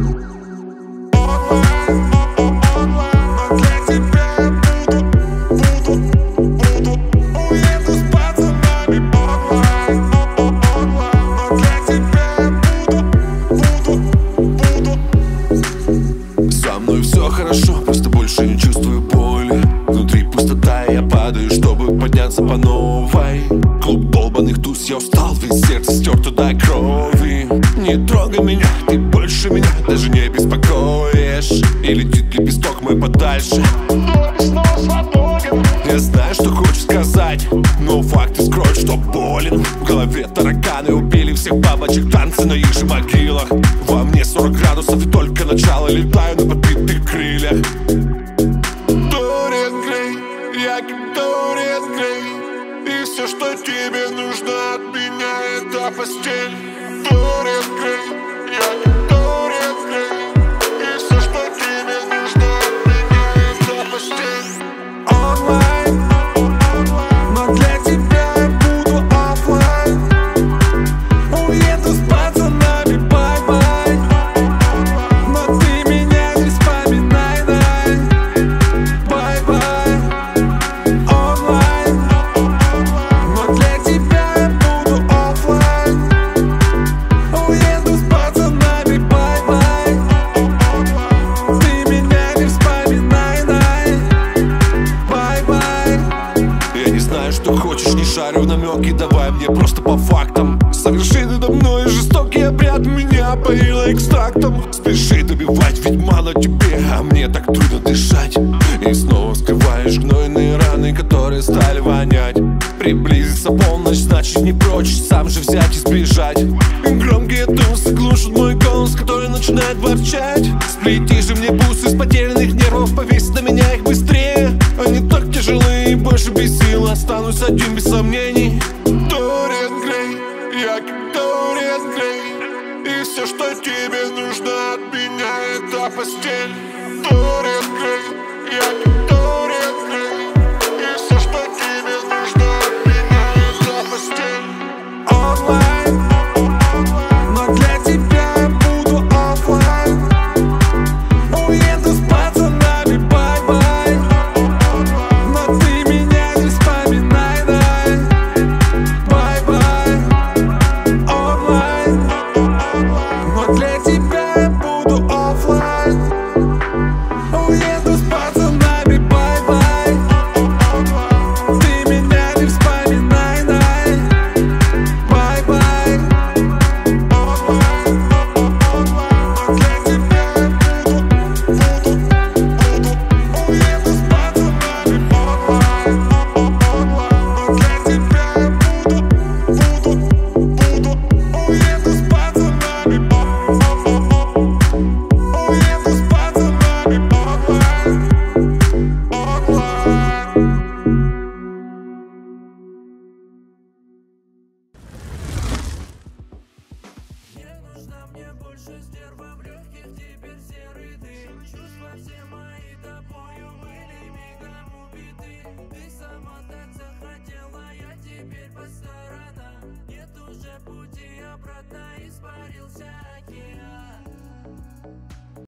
Со мной все хорошо, просто больше не чувствую боли. Внутри пустота, и я падаю, чтобы подняться по новой. Клуб долбаных туз, я устал, ведь сердце стерто до крови. Не трогай меня, ты больше меня даже не беспокоишь. И летит лепесток мой подальше. Я знаю, что хочешь сказать, но факты скроют, что болен. В голове тараканы убили всех бабочек, танцы на их же могилах. Во мне 40 градусов и только начало, летаю на подбитых крыльях. Дориан Грей, я как Дориан Грей, и все, что тебе нужно от меня, это постель. Дориан Грей, я как Дориан Грей, и все, что тебе нужно от меня, это постель. Онлайн, но для тебя я буду оффлайн. Уеду с пацанами, бай-бай, но ты меня не вспоминай, дай. Бай-бай, онлайн, но для тебя я буду оффлайн. Уеду с пацанами, бай-бай, ты меня не вспоминай, дай. Бай-бай. Я не знаю, что хочешь, не шарю в намеки, давай мне просто по фактам. Соверши надо мной жестокий обряд, меня поила экстрактом. Спеши добивать, ведь мало тебе, а мне так трудно дышать. И снова скрываешь гнойные раны, которые стали вонять. Приблизится полночь, значит не прочь сам же взять и сбежать. И громкие тусы глушат мой голос, который начинает ворчать. Сплети же мне бусы с потерянных нервов, повесь на меня их быстрее. Они так тяжелые, больше без сил, останусь один без сомнений. Дориан Грей, я как Дориан Грей, и все, что тебе нужно от меня, это постель. Дориан Грей, я как Дориан Грей, и все, что тебе нужно от меня, это постель. Онлайн, но для тебя я буду оффлайн. Уеду с пацанами, бай-бай, но ты меня не вспоминай, дай. Бай-бай, онлайн, но для тебя я буду оффлайн. Уеду с пацанами, бай-бай, ты меня не вспоминай, дай. Бай-бай, онлайн, но для тебя я буду. Уеду с пацанами, бай-бай, но для тебя я буду. Уеду с пацанами, уеду с пацанами, онлайн. Не нужна мне больше стерва, в легких теперь серый дым. Чушь во все мои тобою были мигом убиты. Ты сама так захотела, я теперь по сторонам. Нет уже пути обратно, испарился океан.